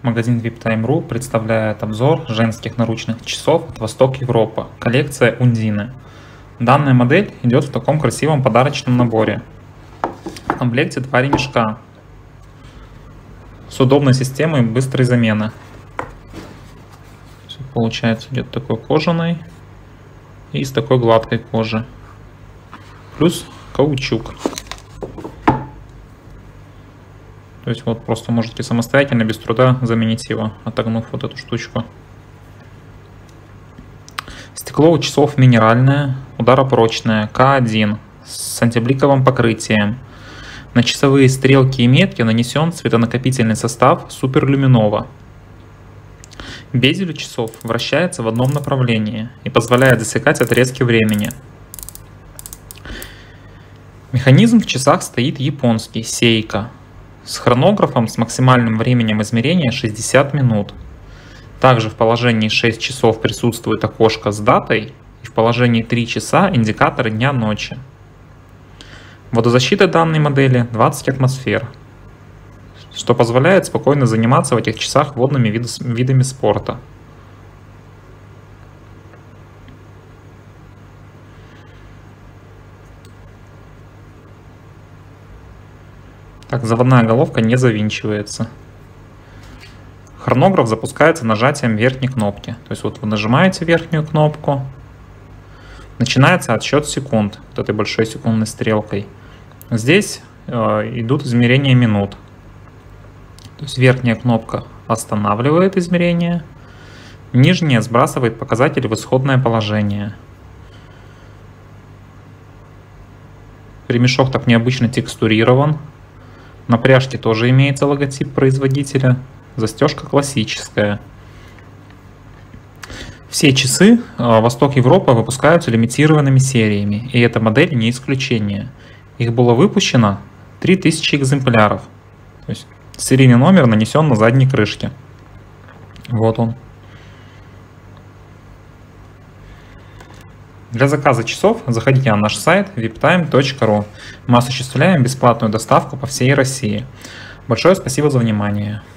Магазин VIPtime.ru представляет обзор женских наручных часов от Восток Европа, коллекция Ундины. Данная модель идет в таком красивом подарочном наборе. В комплекте 2 ремешка с удобной системой быстрой замены. Получается, идет такой кожаный и с такой гладкой кожи. Плюс каучук. То есть вот просто можете самостоятельно, без труда заменить его, отогнув вот эту штучку. Стекло у часов минеральное, ударопрочное, К1 с антибликовым покрытием. На часовые стрелки и метки нанесен светонакопительный состав Суперлюминова. Безель у часов вращается в одном направлении и позволяет засекать отрезки времени. Механизм в часах стоит японский Seiko с хронографом с максимальным временем измерения 60 минут. Также в положении 6 часов присутствует окошко с датой, и в положении 3 часа индикаторы дня-ночи. Водозащита данной модели 20 атмосфер, что позволяет спокойно заниматься в этих часах водными видами спорта. Так, заводная головка не завинчивается. Хронограф запускается нажатием верхней кнопки. То есть вот вы нажимаете верхнюю кнопку, начинается отсчет секунд вот этой большой секундной стрелкой. Здесь идут измерения минут. То есть верхняя кнопка останавливает измерение, нижняя сбрасывает показатель в исходное положение. Ремешок так необычно текстурирован. На пряжке тоже имеется логотип производителя. Застежка классическая. Все часы Восток Европа выпускаются лимитированными сериями, и эта модель не исключение. Их было выпущено 3000 экземпляров. То есть серийный номер нанесен на задней крышке. Вот он. Для заказа часов заходите на наш сайт viptime.ru. Мы осуществляем бесплатную доставку по всей России. Большое спасибо за внимание.